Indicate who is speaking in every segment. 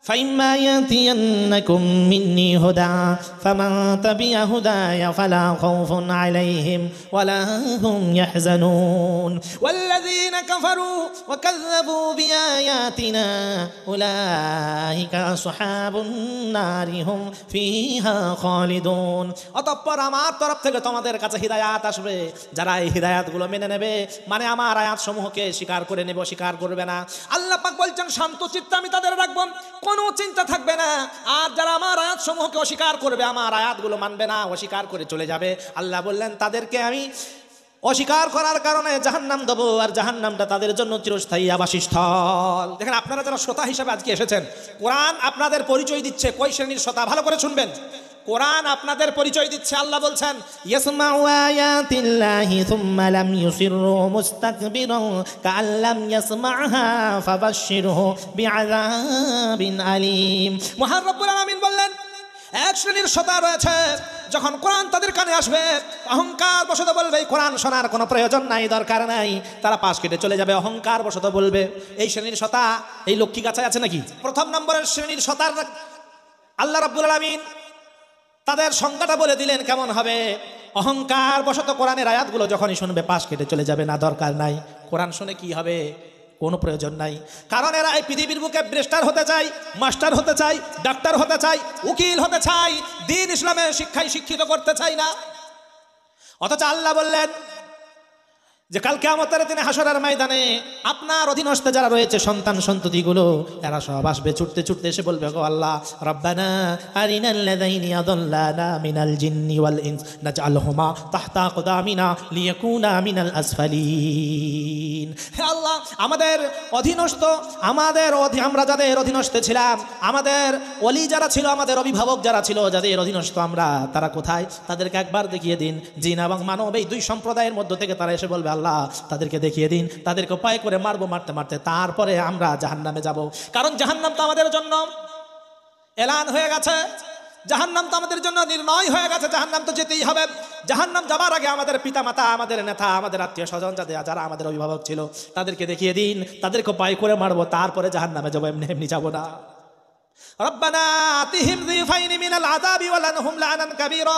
Speaker 1: فإما يأتينكم مني هدى فمن تبع هداي فلا خوف عليهم ولا هم يحزنون والذين كفروا وكذبوا بآياتنا أولئك أصحاب النار هم فيها خالدون অতঃপর আমার তরফ থেকে তোমাদের কাছে হিদায়াত আসবে, যারা এই হিদায়াতগুলো মেনে নেবে, মানে আমার আয়াতসমূহকে স্বীকার করে নেবে, স্বীকার করবে না। আল্লাহ পাক বলছেন শান্ত চিত্তে আমি তাদের রাখবো, কোনো চিন্তা থাকবে না। আর যারা আমার আয়াতসমূহকে অস্বীকার করবে, আমার আয়াতগুলো মানবে না, অস্বীকার করে চলে যাবে, আল্লাহ বললেন তাদেরকে আমি অস্বীকার করার কারণে জাহান্নাম দেবো, আর জাহান্নামটা তাদের জন্য চিরস্থায়ী আবাসস্থল। দেখেন, আপনারা যারা শ্রোতা হিসেবে আজকে এসেছেন, কোরআন আপনাদের পরিচয় দিচ্ছে কয় শ্রেণীর শ্রোতা, ভালো করে শুনবেন। কোরআন আপনাদের পরিচয় দিচ্ছে। আল্লাহ বলছেন ইয়াসমাউ আয়াতিল্লাহি সুম্মা লাম ইউসিররু মুস্তাকবিরান কাআল্লাম ইয়াসমা'হা ফাবাশশিরহু বিআযাবিন আলীম। মহান রব্বুল আলামিন বললেন, এক শ্রেণীর শ্রোতা রয়েছে, যখন কোরআন তাদের কানে আসবে অহংকার বশত বলবে এই কোরআন শোনার কোনো প্রয়োজন নাই, দরকার নাই, তারা পাশ কেটে চলে যাবে, অহংকার বশত বলবে। এই শ্রেণীর শ্রোতা এই লক্ষ্মী গাছায় আছে নাকি? প্রথম নম্বরের শ্রেণীর শ্রোতার আল্লাহ রাব্বুল আলামিন তাদের সংজ্ঞাটা বলে দিলেন কেমন হবে। অহংকার বশত কোরআনের আয়াতগুলো যখনই শুনবে পাশ কেটে চলে যাবে, না দরকার নাই, কোরআন শুনে কি হবে, কোনো প্রয়োজন নাই। কারণ এরা এই পৃথিবীর বুকে ব্রেস্টার হতে চাই, মাস্টার হতে চাই, ডাক্তার হতে চাই, উকিল হতে চাই, দ্বীন ইসলামের শিক্ষায় শিক্ষিত করতে চাই না। অথচ আল্লাহ বললেন যে কাল কিয়ামতের দিনে হাসরের ময়দানে আপনার অধীনস্থ যারা রয়েছে সন্তান সন্ততিগুলো, এরা সব আসবে ছুটতে ছুটতে, এসে বলবে গো আল্লাহ রব্বানা আরিনাল লাযাইনি আদাল্লানা মিনাল জিন্নি ওয়াল ইনস নাজআলহুমা তাহতা আকদামিনা লিয়াকুনা মিনাল আসফালিন। হে আল্লাহ, আমাদের অধীনস্থ, আমরা যাদের অধীনস্থ ছিলাম, আমাদের ওলি যারা ছিল, আমাদের অভিভাবক যারা ছিল, যাদের অধীনস্থ আমরা, তারা কোথায়, তাদেরকে একবার দেখিয়ে দিন। জিন এবং মানব এই দুই সম্প্রদায়ের মধ্য থেকে তারা এসে বলবে আল্লাহ তাদেরকে দেখিয়ে দিন, তাদেরকে উপায় করে মারবো, মারতে মারতে তারপরে আমরা জাহান্নামে যাব। কারণ জাহান্নাম তো আমাদের জন্য এলান হয়ে গেছে, জাহান্নাম তো আমাদের জন্য নির্ণয় হয়ে গেছে, জাহান্নাম তো যেতেই হবে। জাহান্নাম যাবার আগে আমাদের পিতা মাতা, আমাদের নেতা, আমাদের আত্মীয় স্বজন যারা আমাদের অভিভাবক ছিল, তাদেরকে দেখিয়ে দিন, তাদেরকে উপায় করে মারবো, তারপরে জাহান্নামে যাবো, এমনি এমনি যাবো না। রব্বানা আতিহিম যিফাইনি মিনাল আযাবি ওয়ালানহুম লা'নান কাবীরা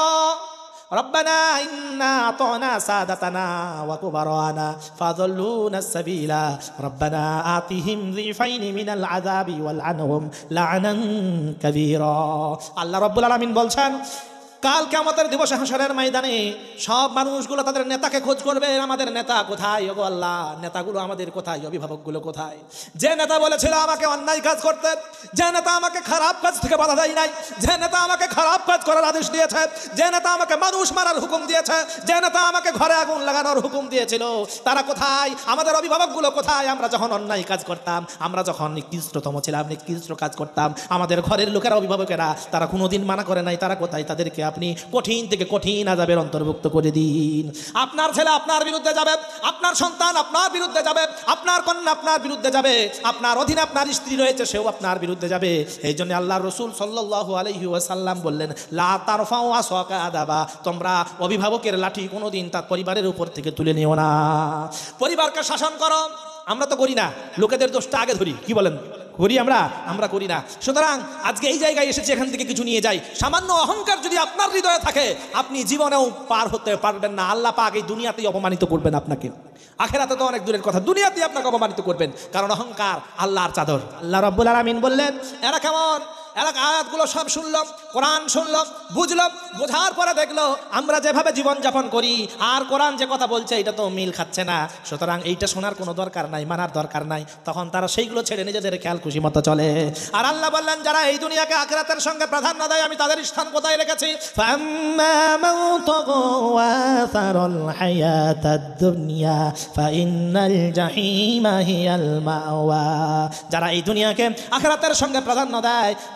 Speaker 1: রব্বানা ইন্না আতানা সাদাতানা ওয়া কুবারানা ফাযাল্লুনা সাবিলা রব্বানা আতিহিম যিফাইনি মিনাল আযাবি ওয়ালআনহুম লা'নান কাবীরা। আল্লাহ রাব্বুল আলামিন বলছেন কাল কিয়ামতের দিবসে হাসরের ময়দানে সব মানুষগুলো তাদের নেতাকে খোঁজ করবে, আমাদের নেতা কোথায়, ওগো আল্লাহ নেতাগুলো আমাদের কোথায়, অভিভাবকগুলো কোথায়? যে নেতা বলেছিল আমাকে অন্যায় কাজ করতে, যে নেতা আমাকে খারাপ কাজ থেকে বাধা দেয় নাই, যে নেতা আমাকে খারাপ কাজ করার আদেশ দিয়েছে, যে নেতা আমাকে মানুষ মারার হুকুম দিয়েছে, যে নেতা আমাকে ঘরে আগুন লাগানোর হুকুম দিয়েছিল, তারা কোথায়? আমাদের অভিভাবকগুলো কোথায়? আমরা যখন অন্যায় কাজ করতাম, আমরা যখন নিকৃষ্টতম ছিলাম, নিকৃষ্ট কাজ করতাম, আমাদের ঘরের লোকেরা, অভিভাবকেরা, তারা কোনোদিন মানা করে নাই, তারা কোথায়? তাদেরকে আপনি কঠিন থেকে কঠিন আযাবের অন্তর্ভুক্ত করে দিন। আপনার ছেলে আপনার বিরুদ্ধে যাবে, আপনার সন্তান আপনার বিরুদ্ধে যাবে, আপনার কন্যা আপনার বিরুদ্ধে যাবে, আপনার অধীনে আপনার স্ত্রী রয়েছে, সেও আপনার বিরুদ্ধে যাবে। এই জন্য আল্লাহ রাসূল সাল্লাল্লাহু আলাইহি ওয়াসাল্লাম বললেন লা তারফাউ আসাকা আদাবা, তোমরা অভিভাবকের লাঠি কোনোদিন তার পরিবারের উপর থেকে তুলে নিও না। পরিবারকে শাসন করো। আমরা তো করি না, লোকেদের দোষটা আগে ধরি, কি বলেন? করি আমরা করি না। সুতরাং আজকে এই জায়গায় এসেছি, এখান থেকে কিছু নিয়ে যাই। সামান্য অহংকার যদি আপনার হৃদয়ে থাকে, আপনি জীবনেও পার হতে পারবেন না। আল্লাহ পাক এই দুনিয়াতেই অপমানিত করবেন আপনাকে, আখিরাতে তো অনেক দূরের কথা, দুনিয়াতেই আপনাকে অপমানিত করবেন, কারণ অহংকার আল্লাহর চাদর। আল্লাহ রাব্বুল আলামিন বললেন এরা কেমন? এরা আয়াতগুলো সব শুনল, কোরআন শুনল, বুঝল, বোঝার পরে দেখলো আমরা যেভাবে জীবনযাপন করি আর কোরআন যে কথা বলছে এটা তো মিল খাচ্ছে না, সুতরাং এইটা শোনার কোনো দরকার নাই, মানার দরকার নাই। তখন তারা সেইগুলো ছেড়ে নিজেদের খেয়াল খুশি মতো চলে। আর আল্লাহ বললেন যারা এই দুনিয়াকে আখিরাতের সঙ্গে প্রাধান্য দেয়, আমি তাদের স্থান কোথায় রেখেছি? ফাম্মা মান তাগা ওয়া আসারাল হায়াতাদ দুনিয়া ফাইন্নাল জাহিমা হিয়াল মাওয়া। যারা এই দুনিয়াকে আখিরাতের সঙ্গে প্রাধান্য দেয়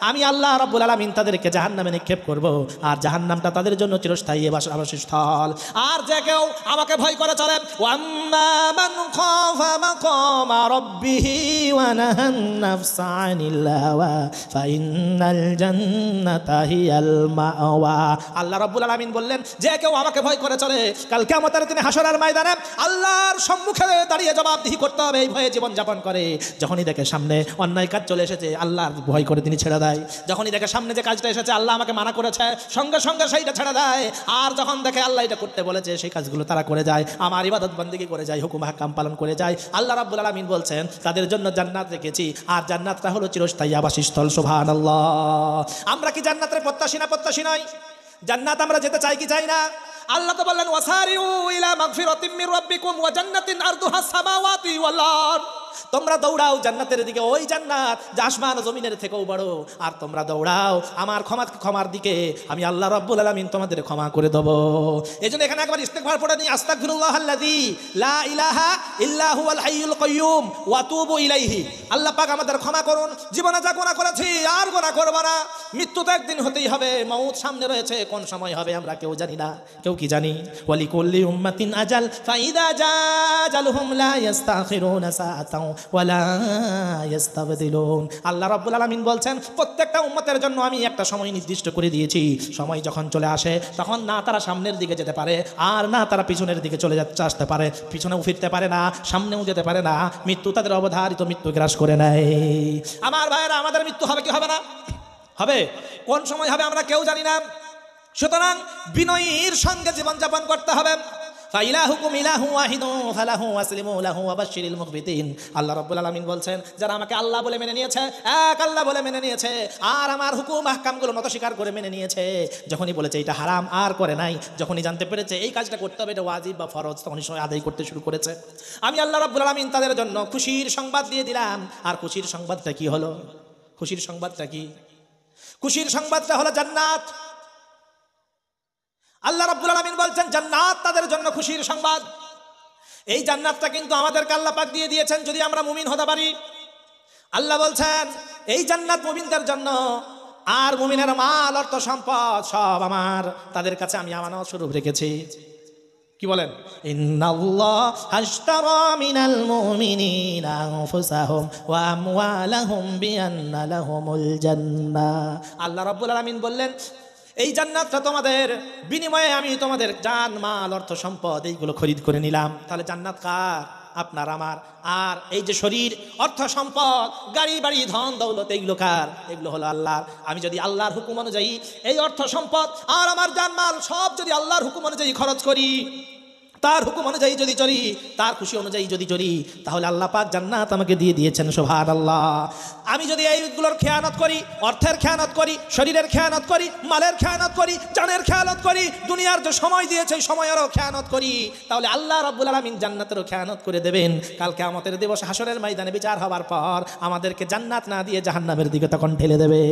Speaker 1: আমি আল্লাহ রাব্বুল আলামিন তাদেরকে জাহান্নামে নিক্ষেপ করব, আর জাহান্নামটা তাদের জন্য চিরস্থায়ী আবাসস্থল। আর যে কেউ আমাকে ভয় করে চলে, ওয়াম্মা মান খাফা মাকামা রাব্বিহি ওয়া নাহান নাফসা আনিল হাওয়া ফাইন্নাল জান্নাতা হিয়াল মাওয়া। আল্লাহ রাব্বুল আলামিন বললেন, যে কেউ আমাকে ভয় করে চলে, কাল কিয়ামতের দিনে হাসরের ময়দানে আল্লাহর সম্মুখে দাঁড়িয়ে জবাবদিহি করতে হবে, এই ভয়ে জীবন যাপন করে। যখনই দেখে সামনে অন্যায় কাজ চলে এসেছে, আল্লাহর ভয় করে তিনি ছেড়ে দেয়। যখনই দেখে সামনে যে কাজটা এসেছে, আল্লাহ আমাকে মানা করেছে, সঙ্গে সঙ্গে সেইটা ছেড়ে দেয়। আর যখন দেখে আল্লাহ এটা করতে বলেছে, সেই কাজগুলো তারা করে যায়, আমার ইবাদত বন্দেগী করে যায়, হুকুম হাকাম পালন করে যায়। আল্লাহ রাব্বুল আলামিন বলছেন, তাদের জন্য জান্নাত রেখেছি, আর জান্নাতটা হলো চিরস্থায়ী আবাসস্থল। সুবহানাল্লাহ। আমরা কি জান্নাতের প্রত্যাশী না প্রত্যাশী নয়? জান্নাত আমরা যেতে চাই কি চাই না? আল্লাহ তো বললেন, ওয়াসারিউ ইলা মাগফিরাতিম মির রাব্বিকুম ওয়া জান্নাতিন আরদুহাস সামাওয়াতি ওয়াল আরদ। তোমরা দৌড়াও জান্নাতের দিকে, ওই জান্নাত যা আসমান ও জমিনের থেকেও বড়। আর তোমরা দৌড়াও আমার ক্ষমার দিকে, আমি আল্লাহ রাব্বুল আলামিন তোমাদের ক্ষমা করে দেব। এজন্য এখানে একবার ইস্তিগফার পড়ে নিই, আস্তাগফিরুল্লাহাল্লাযী লা ইলাহা ইল্লা হুয়াল হাইয়ুল কাইয়্যুম ওয়া তুবু ইলাইহি। আল্লাহ পাক আমাদের ক্ষমা করুন, জীবনে যা গুনাহ করেছি আর গুনাহ করব না। মৃত্যু তো একদিন হতেই হবে, মউত সামনে রয়েছে, কোন সময় হবে আমরা কেউ জানি না। কেউ কি জানি? ওয়ালিকুল্লি উম্মাতিন আজাল ফাইদা জাজালহুম লা ইস্তাখিরুনা সাআতাও ওয়ালা ইস্তাবদিলুন। আল্লাহ রাব্বুল আলামিন বলছেন, প্রত্যেকটা উম্মতের জন্য আমি একটা সময় নির্দিষ্ট করে দিয়েছি। সময় যখন চলে আসে, তখন না তারা সামনের দিকে যেতে পারে, আর না তারা পিছনের দিকে চলে আসতে পারে। পিছনেও ফিরতে পারে না, সামনেও যেতে পারে না। মৃত্যু তাদের অবধারিত মৃত্যু গ্রাস করে নেয়। আমার ভাইয়েরা, আমাদের মৃত্যু হবে কি হবে না? হবে। কোন সময় হবে আমরা কেউ জানি না। সুতরাং বিনয়ীর সঙ্গে জীবনযাপন করতে হবে। ফাইলাহুকুম ইলাহু ওয়াহিদু ফালাহু ওয়াসলিমু লাহু ওয়াবাশশিরিল মুখবিতিন। আল্লাহ রাব্বুল আলামিন বলছেন, যারা আমাকে আল্লাহ বলে মেনে নিয়েছে, এক আল্লাহ বলে মেনে নিয়েছে, আর আমার হুকুম আহকামগুলো নত স্বীকার করে মেনে নিয়েছে, যখনই বলেছে এটা হারাম আর করে নাই, যখনই জানতে পেরেছে এই কাজটা করতে হবে, এটা ওয়াজিব বা ফরজ, তখনই সবাই আদায় করতে শুরু করেছে। আমি আল্লাহ রাব্বুল আলামিন তাদের জন্য খুশির সংবাদ দিয়ে দিলাম। আর খুশির সংবাদটা কি হলো? খুশির সংবাদটা কি? খুশির সংবাদটা হলো জান্নাত। আল্লাহ রাব্বুল আলামিন বলছেন, জান্নাত তাদের জন্য খুশির সংবাদ। এই জান্নাতটা কিন্তু আমাদেরকে আল্লাহ পাক দিয়ে দিয়েছেন যদি আমরা মুমিন হতে পারি। আল্লাহ বলছেন, এই জান্নাত মুমিনদের জন্য, আর মুমিনের মাল অর্থ সম্পদ সব আমার, তাদের কাছে আমি আমানত স্বরূপ রেখেছি। কি বলেন? ইন্নাল্লাহ আশতারা মিনাল মুমিনিনা আনফুসাহুম ওয়া আমওয়ালাহুম বিআন্না লাহুমুল জান্নাহ। আল্লাহ রাব্বুল আলামিন বললেন, এই জান্নাতটা তোমাদের বিনিময়ে আমি তোমাদের জান মাল অর্থ সম্পদ এইগুলো খরিদ করে নিলাম। তাহলে জান্নাত কার? আপনার আমার। আর এই যে শরীর, অর্থ সম্পদ, গাড়ি বাড়ি, ধন দৌলত, এইগুলো কার? এগুলো হলো আল্লাহর। আমি যদি আল্লাহর হুকুম অনুযায়ী এই অর্থ সম্পদ আর আমার জান মাল সব যদি আল্লাহর হুকুম অনুযায়ী খরচ করি, তার হুকুম অনুযায়ী যদি চলি, তার খুশি অনুযায়ী যদি চলি, তাহলে আল্লাহ পাক জান্নাত আমাকে দিয়ে দিয়েছেন। সুবহানাল্লাহ। আমি যদি এইগুলোর খেয়ানত করি, অর্থের খেয়ানত করি, শরীরের খেয়ানত করি, মালের খেয়ানত করি, জানের খেয়ানত করি, দুনিয়ার যে সময় দিয়েছে এই সময়েরও খেয়ানত করি, তাহলে আল্লাহ রাব্বুল আলামিন জান্নাতেরও খেয়ানত করে দেবেন। কাল কিয়ামতের দিবস হাসরের ময়দানে বিচার হবার পর আমাদেরকে জান্নাত না দিয়ে জাহান্নামের দিকে তখন ঠেলে দেবে।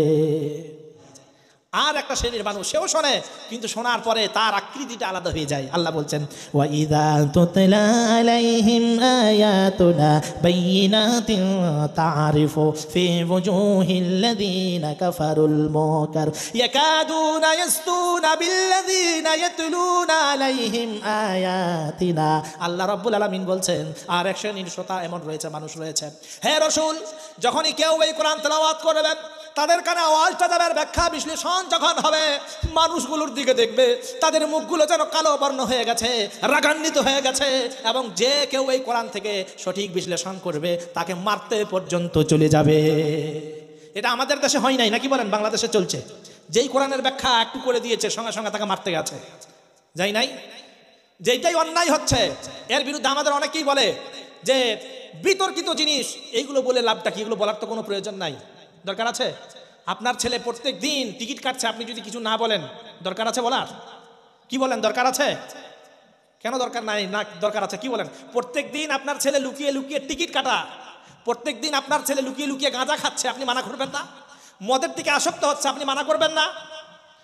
Speaker 1: আর একটা শ্রেণীর মানুষ, সেও শোনে, কিন্তু শোনার পরে তার আকৃতিটা আলাদা হয়ে যায়। আল্লাহ বলছেন, ওয়া ইযা তুতলা আলাইহিম আয়াতুনা বাইয়িনাতিন তা'রিফু ফি ওয়ুজুহিল্লাযীনা কাফারুল মুনকার ইয়াকাদুনা ইয়াসতুনা বিল্লাযীনা ইয়াতলুনা আলাইহিম আয়াতিনা। আল্লাহ রাব্বুল আলামিন বলছেন, আর এক শ্রেণীর শ্রোতা এমন রয়েছে, মানুষ রয়েছে, হে রাসূল, যখনই কেউ এই কোরআন তেলাওয়াত করবেন, তাদের কানে আওয়াজটা দেবার ব্যাখ্যা বিশ্লেষণ যখন হবে, মানুষগুলোর দিকে দেখবে, তাদের মুখগুলো যেন কালো বর্ণ হয়ে গেছে, রাগান্বিত হয়ে গেছে, এবং যে কেউ এই কোরআন থেকে সঠিক বিশ্লেষণ করবে তাকে মারতে পর্যন্ত চলে যাবে। এটা আমাদের দেশে হয় নাই, নাকি বলেন? বাংলাদেশে চলছে। যেই কোরআনের ব্যাখ্যা একটু করে দিয়েছে, সঙ্গে সঙ্গে তাকে মারতে গেছে, যাই নাই? যেটাই অন্যায় হচ্ছে এর বিরুদ্ধে আমাদের অনেকেই বলে যে বিতর্কিত জিনিস, এইগুলো বলে লাভটা কি? এগুলো বলার তো কোনো প্রয়োজন নাই। দরকার আছে? আপনার ছেলে প্রত্যেক দিন টিকিট কাটছে, আপনি যদি কিছু না বলেন, দরকার আছে বলার? কি বলেন, দরকার আছে? কেন দরকার নাই? না, দরকার আছে। কি বলেন? প্রত্যেক দিন আপনার ছেলে লুকিয়ে লুকিয়ে টিকিট কাটা, প্রত্যেক দিন আপনার ছেলে লুকিয়ে লুকিয়ে গাঁজা খাচ্ছে, আপনি মানা করবেন না? মদের দিকে আসক্ত হচ্ছে, আপনি মানা করবেন না?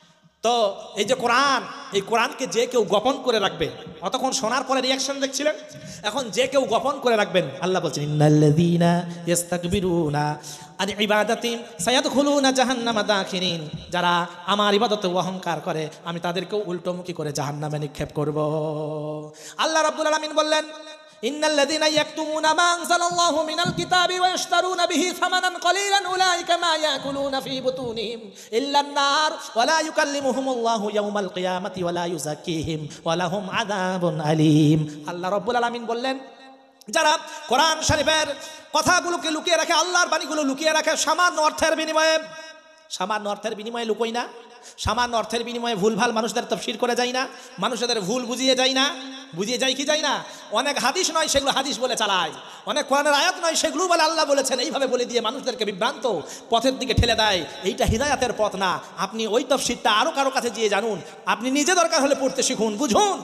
Speaker 1: তো এই যে কোরআন, এই কোরআনকে যে কেউ গোপন করে রাখবে, অতক্ষণ শোনার পরে রিয়াকশন দেখছিলেন, এখন যে কেউ গোপন করে রাখবেন, আল্লাহ বলছেন ইন্নাল্লাযীনা ইস্তাকবিরুনা আন ইবাদাতি সায়াদখুলুনা জাহান্নামা দাখিরিন, যারা আমার ইবাদতে অহংকার করে আমি তাদেরকেও উল্টোমুখী করে জাহান্নামে নিক্ষেপ করব। আল্লাহ রাব্বুল আলামিন বললেন ইন্নাল্লাযীনা ইয়াকতুমুনা মা আনজালাল্লাহু মিনাল কিতাবি ওয়া ইশতারুনা বিহি সামানান কলিলান উলাইকা মা ইয়াকুলুনা ফি বুতুনিহিম ইল্লান নার ওয়া লা ইউকাল্লিমুহুমুল্লাহু ইয়াওমাল কিয়ামাতি ওয়া লা ইউযাক্কিহিম ওয়া লাহুম আযাবুন আলীম। আল্লাহ রাব্বুল আলামিন বললেন, যারা কোরআন শরীফের কথাগুলোকে লুকিয়ে রাখে, আল্লাহর বাণীগুলো লুকিয়ে রাখে সামান্য অর্থের বিনিময়ে, সামান্য অর্থের বিনিময়ে লুকোই না, সামান্য অর্থের বিনিময়ে ভুলভাল মানুষদের তাফসীর করে যায় না, মানুষদের ভুল বুঝিয়ে যায় না, বুঝিয়ে যায় কি যায় না, অনেক হাদিস নয় সেগুলো হাদিস বলে চালায়, অনেক কোরআনের আয়াত নয় সেগুলো বলে আল্লাহ বলেছেন, এইভাবে বলে দিয়ে মানুষদেরকে বিভ্রান্ত পথের দিকে ঠেলে দেয়। এইটা হিদায়াতের পথ না। আপনি ওই তাফসীরটা আরো কারো কাছে গিয়ে জানুন, আপনি নিজে দরকার হলে পড়তে শিখুন, বুঝুন।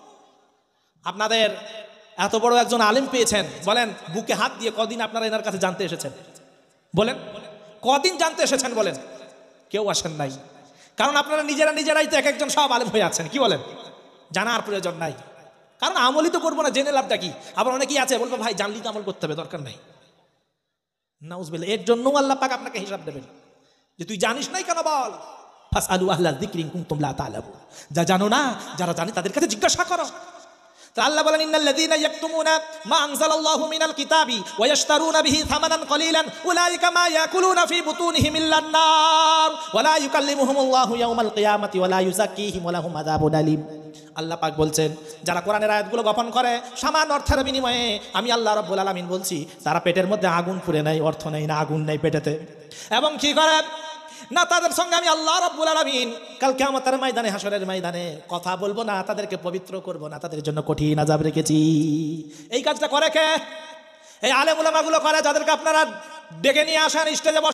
Speaker 1: আপনাদের এত বড় একজন আলেম পেয়েছেন, বলেন বুকে হাত দিয়ে কদিন আপনারা এনার কাছে জানতে এসেছেন? বলেন কদিন জানতে এসেছেন? বলেন কেউ আসেন নাই, কারণ আপনারা নিজেরাই তো এক একজন সব আলেম হয়ে আছেন। কি বলেন? জানার প্রয়োজন নাই, কারণ আমলই তো করবো না, জেনে লাভটা কি? আবার অনেকেই আছে বলবো ভাই জানলি তো আমল করতে হবে, দরকার নাই। নাউজুবিল্লাহ, এর জন্য আল্লাহ পাক আপনাকে হিসাব দেবেন যে তুই জানিস নাই কেন বল। ফাসআলু আহলা যিকরি ইন কুনতুম লা তা'লামুন, যা জানো না, যারা জানে তাদের কাছে জিজ্ঞাসা করো। তো আল্লাহ বলেন ইন্নাল্লাযীনা ইয়াকতুমুনা মা আনজালাল্লাহু মিনাল কিতাবি ওয়া ইশতারুনা বিহি সামানান কলিলান উলাইকা মা ইয়াকুলুনা ফি বুতুনিহিম ইল্লান নার ওয়া লা ইউকাল্লিমুহুমুল্লাহু ইয়াওমাল কিয়ামাতি ওয়া লা ইউযাক্কিহিম ওয়া লাহুম আযাবুন আলীম। আল্লাহ পাক বলছেন, যারা কোরআনের আয়াতগুলো গোপন করে সামান্য অর্থের বিনিময়ে, আমি আল্লাহ রাব্বুল আলামিন বলছি তারা পেটের মধ্যে আগুন পুড়ে নেয়, অর্থ নেই না, আগুন নেই পেটেতে, এবং কি করে না, তাদের সঙ্গে আমি আল্লাহ রাব্বুল আলামিন কাল কিয়ামতের ময়দানে, হাসরের ময়দানে কথা বলবো না, তাদেরকে পবিত্র করব না, তাদের জন্য কঠিন আযাব রেখেছি। এই কাজটা করে কে? এই আলেম উলামাগুলো করে, যাদেরকে আপনারা ডেকে নিয়ে আসেন স্টেজে।